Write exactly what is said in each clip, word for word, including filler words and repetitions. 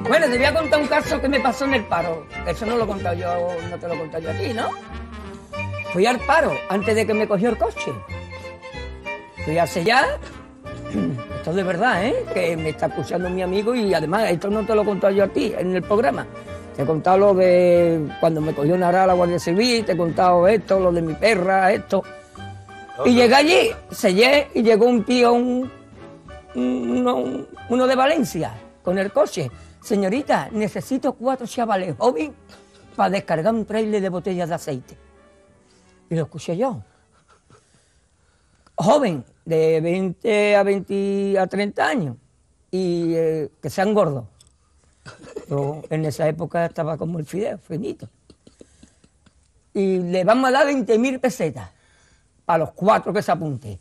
Bueno, te voy a contar un caso que me pasó en el paro. Eso no lo he contado yo, no te lo he contado yo a ti, ¿no? Fui al paro antes de que me cogió el coche. Fui a sellar. Esto es de verdad, ¿eh? Que me está escuchando mi amigo y además esto no te lo he contado yo a ti en el programa. Te he contado lo de cuando me cogió Nara la Guardia Civil, te he contado esto, lo de mi perra, esto. Y llegué allí, sellé y llegó un tío, un, uno, uno de Valencia, con el coche. Señorita, necesito cuatro chavales jóvenes para descargar un trailer de botellas de aceite. Y lo escuché yo. Joven, de veinte a veinte a treinta años, y eh, que sean gordos. Yo en esa época estaba como el fideo, finito. Y le vamos a dar veinte mil pesetas a los cuatro que se apunten.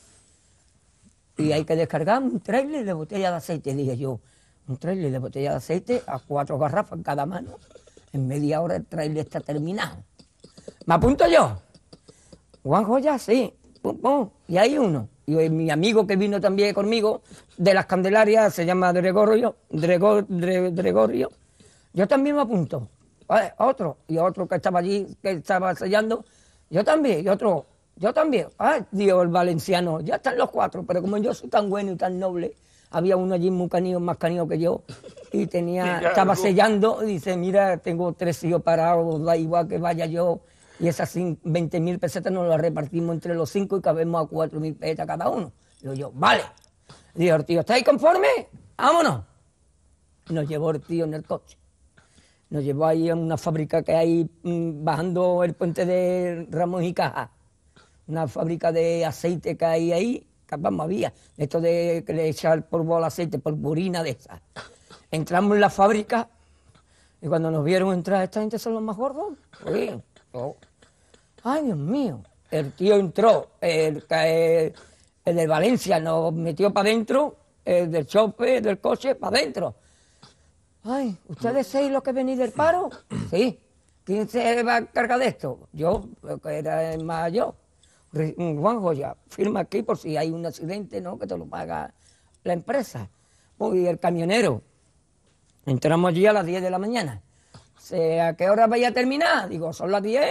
Y hay que descargar un trailer de botella de aceite, dije yo. Un trailer de botella de aceite a cuatro garrafas en cada mano. En media hora el trailer está terminado. ¿Me apunto yo? Juanjo ya, sí. Pum, pum. Y hay uno. Y mi amigo que vino también conmigo, de las Candelarias, se llama Gregorio. Gregor, Gregorio. Yo también me apunto. Vale, otro. Y otro que estaba allí, que estaba sellando. Yo también. Y otro. Yo también. Ay, Dios, el valenciano. Ya están los cuatro. Pero como yo soy tan bueno y tan noble, había uno allí muy canío, más canío que yo, y tenía, estaba sellando, y dice, mira, tengo tres hijos parados, da igual que vaya yo, y esas veinte mil pesetas nos las repartimos entre los cinco y cabemos a cuatro mil pesetas cada uno. Digo yo, vale. Digo, tío, ¿estáis conformes? Vámonos. Nos llevó el tío en el coche. Nos llevó ahí a una fábrica que hay mmm, bajando el puente de Ramos y Caja. Una fábrica de aceite que hay ahí. Vamos, había, esto de que le echar polvo al aceite, polvorina de esa. Entramos en la fábrica y cuando nos vieron entrar, ¿esta gente son los más gordos? Sí. Oh. Ay, Dios mío. El tío entró, el, el, el de Valencia nos metió para adentro, el del chope, del coche, para adentro. Ay, ¿ustedes seis los que venís del paro? Sí. ¿Quién se va a cargar de esto? Yo, que era más yo. Juanjo, ya, firma aquí por si hay un accidente, ¿no? Que te lo paga la empresa. Y el camionero. Entramos allí a las diez de la mañana. ¿A qué hora vaya a terminar? Digo, son las diez.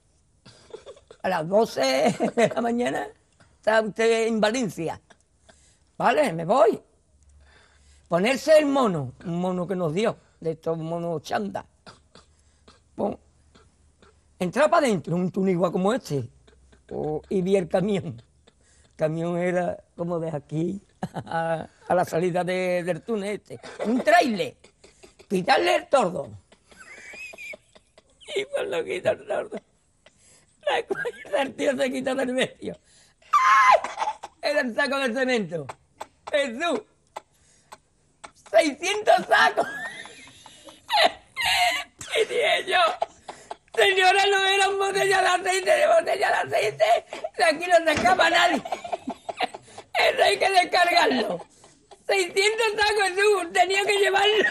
A las doce de la mañana está usted en Valencia. Vale, me voy. Ponerse el mono, un mono que nos dio, de estos monos chanda. Pon. Entrar para adentro, un tunigua como este. Oh, y vi el camión. El camión era como de aquí a, a la salida de, del túnel este. Un trailer. Quitarle el tordo. Y cuando quita el tordo, la cuerda el tío se quita del medio. ¡Ay! Era el saco de cemento. Jesús. seiscientos sacos. Y dije yo, señora, no eran botellas de aceite, de botella de aceite, de aquí no se escapa nadie. Eso hay que descargarlo. seiscientos sacos, Jesús, tenía que llevarlo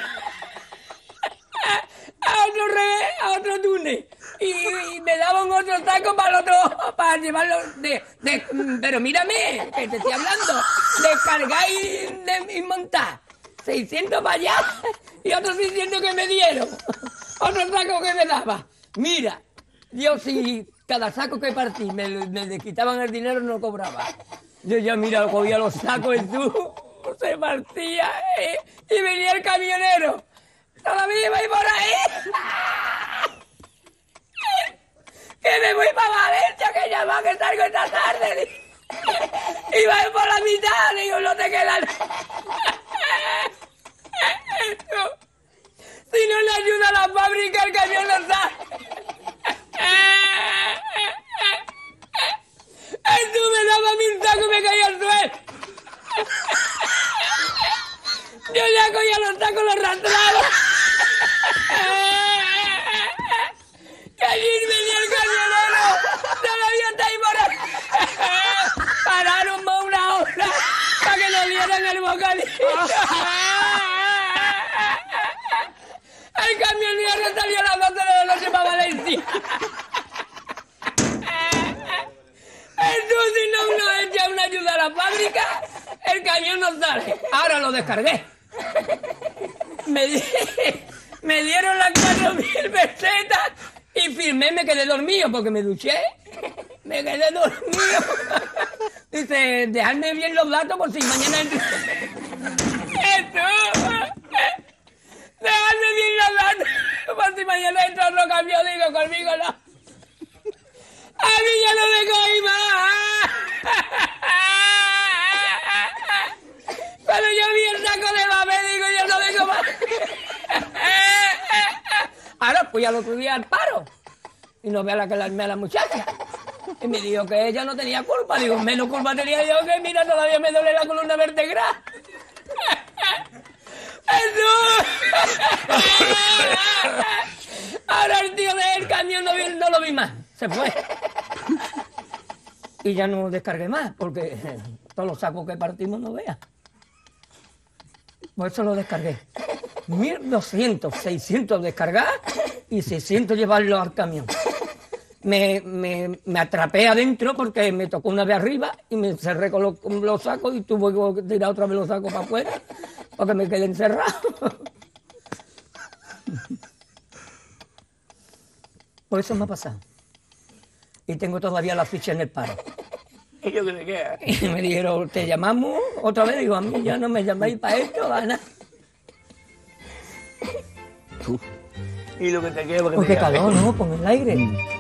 a otro revés, a otro túnel. Y, y me daban otro saco para el otro, para llevarlo de, de... Pero mírame, que te estoy hablando, descargar y, de, y montar. seiscientos para allá y otros seiscientos que me dieron. Otro saco que me daba. Mira, yo si cada saco que partí me, me, me quitaban el dinero no lo cobraba. Yo ya, mira, cogía los sacos y tú se partía ¿eh? Y venía el camionero. Todavía iba por ahí. Que me voy para Valencia, que ya va, que salgo esta tarde. Iba por la mitad, digo, no te quedan. Si no le ayuda a la fábrica, el camión no sale. Tú me daba mi saco y me caía al suelo. Yo ya cogía los sacos, los arrastraba. Que allí venía el camionero. Todavía está ahí por ahí. Pararon más una hora para que le dieran el bocadillo. El camionero salió a las doce de la noche para Valencia. Entonces, si no nos echa una ayuda a la fábrica, el camión no sale. Ahora lo descargué. me, di- me dieron las cuatro mil pesetas y firmé, me quedé dormido porque me duché. Me quedé dormido. Dice, dejadme bien los datos por si mañana... Eso. Dejadme bien los datos por si mañana entra otro cambio. Digo, conmigo no. A mí ya no me cogí más. Cuando yo vi el saco de papel, digo, yo no vengo más. Ahora fui al otro día al paro. Y no ve a la que alarmé a la muchacha. Y me dijo que ella no tenía culpa. Digo, menos culpa tenía yo que, mira, todavía me duele la columna vertebral. ¡Jesús! Ahora el tío del camión no, vi- no lo vi más. Se fue. Y ya no descargué más, porque todos los sacos que partimos no veas. Por eso lo descargué. mil doscientos, seiscientos descargar y seiscientos llevarlo al camión. Me, me, me atrapé adentro porque me tocó una vez arriba y me encerré con los, con los sacos y tuve que tirar otra vez los sacos para afuera porque me quedé encerrado. Por eso me ha pasado. Y tengo todavía la ficha en el paro. ¿Y yo qué te queda? Y me dijeron, ¿te llamamos otra vez? Digo, a mí ya no me llamáis para esto, Ana. ¿Y lo que te queda? Porque calor, ¿no? Con el aire.